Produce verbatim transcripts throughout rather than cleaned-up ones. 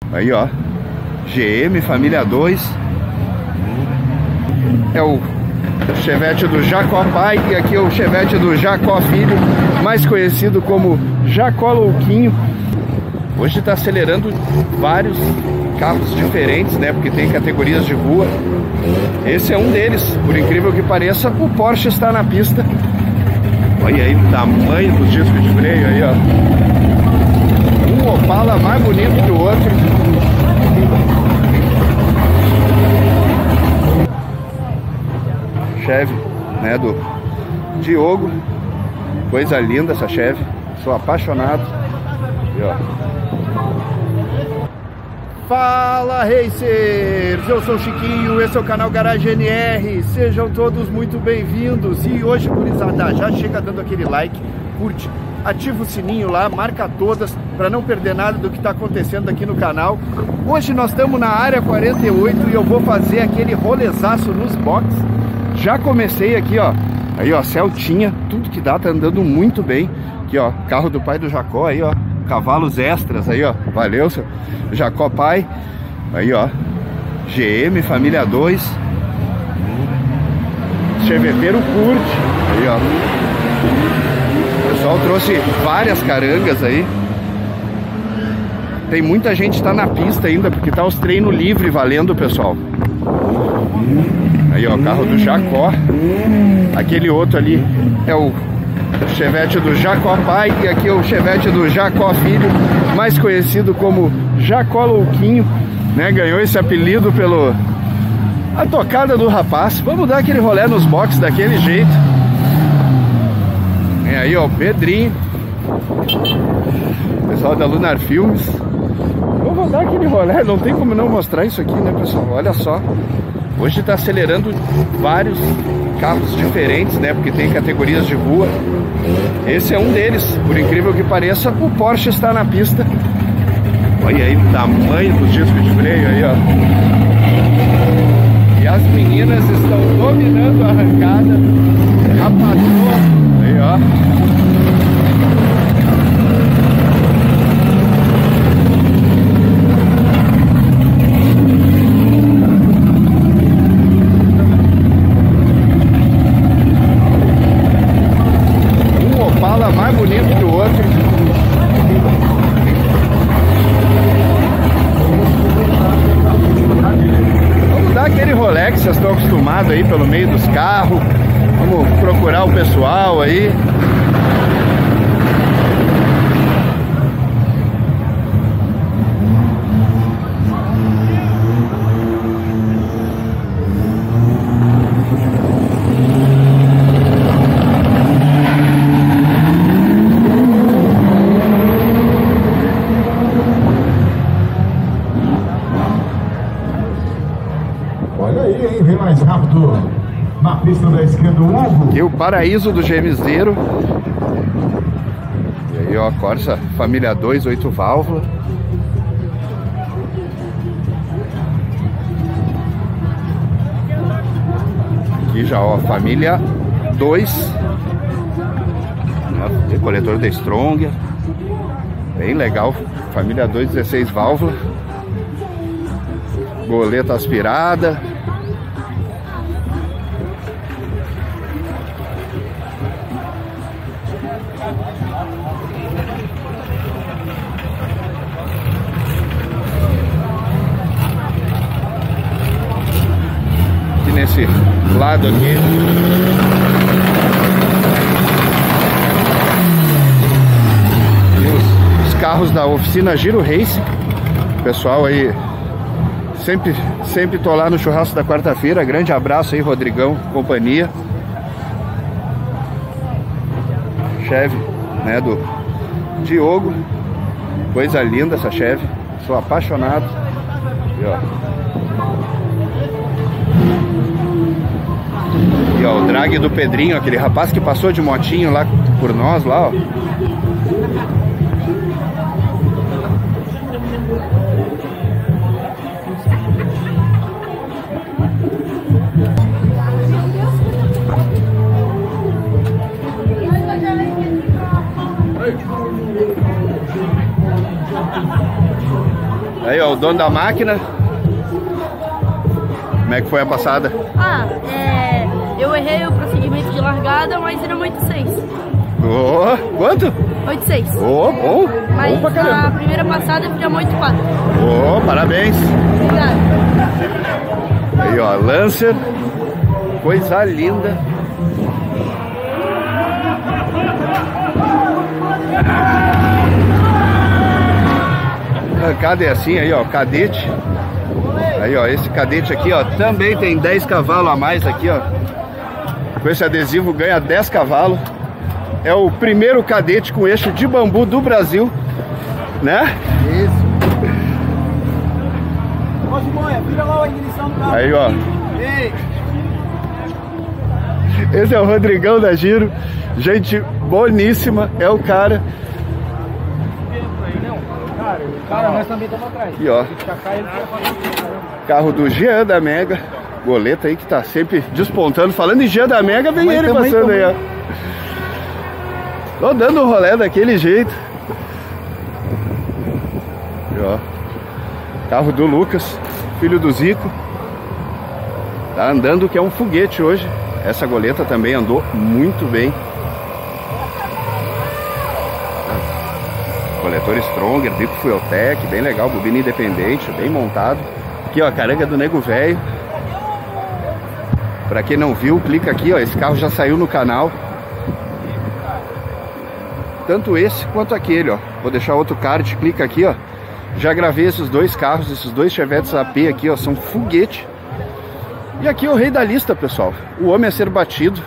Aí, ó, G M Família dois. É o Chevette do Jacó pai e aqui é o Chevette do Jacó filho, mais conhecido como Jacó Louquinho. Hoje está acelerando vários carros diferentes, né? Porque tem categorias de rua. Esse é um deles, por incrível que pareça, o Porsche está na pista. Olha aí o tamanho dos discos de freio aí, ó. Um Opala mais bonito que o outro. Chevy, né, do Diogo. Coisa linda essa Chevy. Sou apaixonado. E, ó. Fala, Racers! Eu sou o Chiquinho, esse é o canal Garage N R. Sejam todos muito bem-vindos. E hoje, gurizada, já chega dando aquele like, curte, ativa o sininho lá, marca todas para não perder nada do que está acontecendo aqui no canal. Hoje nós estamos na área quarenta e oito e eu vou fazer aquele rolezaço nos boxes. Já comecei aqui, ó. Aí, ó, Celtinha, tudo que dá, tá andando muito bem. Aqui, ó, carro do pai do Jacó aí, ó. Cavalos extras aí, ó. Valeu, seu Jacó pai. Aí, ó, G M Família dois. Cheveteiro curte. Aí, ó. O pessoal trouxe várias carangas aí. Tem muita gente que tá na pista ainda, porque tá os treinos livres valendo, pessoal. Aí, ó, carro do Jacó. Aquele outro ali é o Chevette do Jacó pai e aqui é o Chevette do Jacó filho, mais conhecido como Jacó Louquinho, né? Ganhou esse apelido pelo a tocada do rapaz. Vamos dar aquele rolê nos boxes daquele jeito. É aí, ó, o Pedrinho, pessoal da Lunar Filmes. Vamos dar aquele rolê, não tem como não mostrar isso aqui, né, pessoal? Olha só. Hoje está acelerando vários carros diferentes, né? Porque tem categorias de rua. Esse é um deles, por incrível que pareça, o Porsche está na pista. Olha aí o tamanho dos discos de freio aí, ó. E as meninas estão dominando a arrancada. A patroa, aí, ó. Mais bonito que o outro. Vamos dar aquele rolê que vocês estão acostumados aí pelo meio dos carros. Vamos procurar o pessoal aí. Vem mais rápido na pista da esquerda, o Hugo. Aqui o paraíso do Gemiseiro. E aí, ó, Corsa Família dois, oito válvulas. Aqui já, ó, Família dois. Tem coletor da Strong. Bem legal. Família dois, dezesseis válvulas. Goleta aspirada. Aqui nesse lado aqui. Os, os carros da oficina Giro Race. Pessoal aí, sempre, sempre tô lá no churrasco da quarta-feira. Grande abraço aí, Rodrigão, companhia. Chevy, né, do Diogo. Coisa linda essa Chevy. Sou apaixonado. E, ó. E, ó, o drag do Pedrinho, aquele rapaz que passou de motinho lá por nós, lá, ó. Aí, ó, o dono da máquina. Como é que foi a passada? Ah, é... eu errei o prosseguimento de largada, mas era oito seis. Oh, quanto? oito seis. Oh, bom. Mas bom pra caramba. na primeira passada eu fizemos oito quatro. Oh, parabéns. Obrigado. Aí, ó, Lancer. Coisa linda. Arrancada é assim, aí, ó, cadete. Aí, ó, esse cadete aqui, ó, também tem dez cavalos a mais aqui, ó. Com esse adesivo ganha dez cavalos. É o primeiro cadete com eixo de bambu do Brasil, né? Isso. Aí, ó. Esse é o Rodrigão da Giro. Gente boníssima, é o cara. Cara, nós também estamos atrás. Aqui, ó. Carro do Jean da Mega. Goleta aí que tá sempre despontando. Falando em Jean da Mega, vem ele passando aí, ó. Tô dando um rolê daquele jeito. Aqui, ó. Carro do Lucas, filho do Zico. Tá andando que é um foguete hoje. Essa goleta também andou muito bem. Coletor Stronger, bico Fueltec, bem legal, bobina independente, bem montado. Aqui, ó, a caranga do Nego Velho. Pra quem não viu, clica aqui, ó, esse carro já saiu no canal. Tanto esse quanto aquele, ó. Vou deixar outro card, clica aqui, ó. Já gravei esses dois carros, esses dois Chevettes A P aqui, ó, são foguete. E aqui é o rei da lista, pessoal. O homem a ser batido.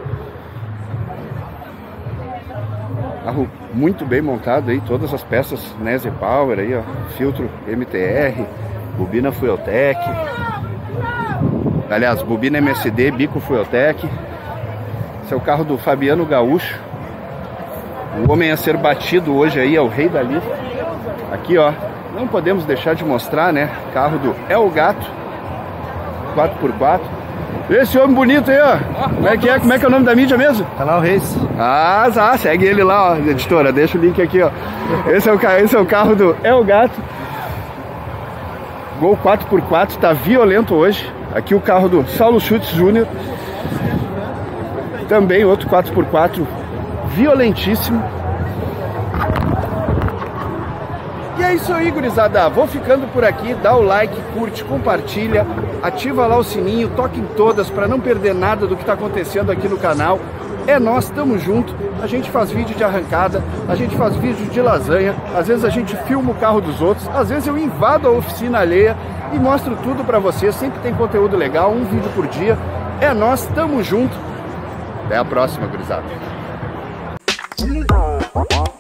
Carro muito bem montado aí, todas as peças Nese Power aí, ó. Filtro M T R, bobina Fueltec. Aliás, bobina M S D, bico Fueltec. Esse é o carro do Fabiano Gaúcho. O homem a ser batido hoje aí é o rei da lista. Aqui, ó, não podemos deixar de mostrar, né? Carro do El Gato, quatro por quatro. Esse homem bonito aí, ó. Como é que é? Como é que é o nome da mídia mesmo? Canal Reis. Ah, tá. Segue ele lá, ó. Editora, deixa o link aqui, ó. Esse é o, esse é o carro do El Gato. Gol quatro por quatro, tá violento hoje. Aqui o carro do Saulo Schutz Júnior. Também outro quatro por quatro violentíssimo. E é isso aí, gurizada. Vou ficando por aqui. Dá o like, curte, compartilha, ativa lá o sininho, toque em todas para não perder nada do que está acontecendo aqui no canal. É nós, tamo junto. A gente faz vídeo de arrancada, a gente faz vídeo de lasanha, às vezes a gente filma o carro dos outros, às vezes eu invado a oficina alheia e mostro tudo para vocês. Sempre tem conteúdo legal, um vídeo por dia. É nós, tamo junto. Até a próxima, gurizada.